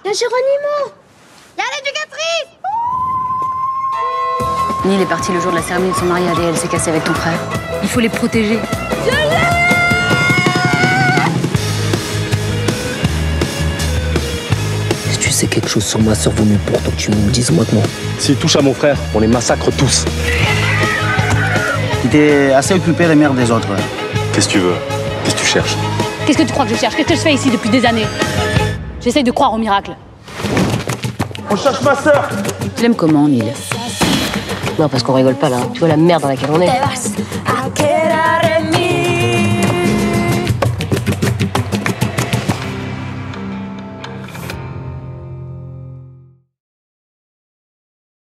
Y'a Géronimo! Y'a l'éducatrice! Neil est parti le jour de la cérémonie de son mariage et elle s'est cassée avec ton frère. Il faut les protéger. Je l'ai! Si tu sais quelque chose sur ma sœur, vaut mieux pour toi que tu me le dises maintenant. S'il touche à mon frère, on les massacre tous. Tu t'es assez occupé des mères des autres. Qu'est-ce que tu veux? Qu'est-ce que tu cherches? Qu'est-ce que tu crois que je cherche? Qu'est-ce que je fais ici depuis des années? J'essaye de croire au miracle. On cherche ma sœur! Tu l'aimes comment, Neil? Non, parce qu'on rigole pas là. Tu vois la merde dans laquelle on est.